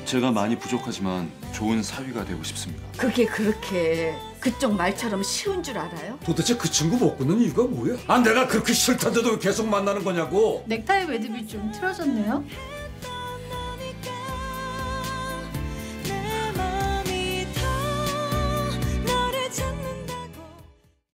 제가 많이 부족하지만 좋은 사위가 되고 싶습니다. 그게 그렇게 그쪽 말처럼 쉬운 줄 알아요? 도대체 그 친구 못 끊는 이유가 뭐야? 아 내가 그렇게 싫다는데도 왜 계속 만나는 거냐고. 넥타이 매듭이 좀 틀어졌네요.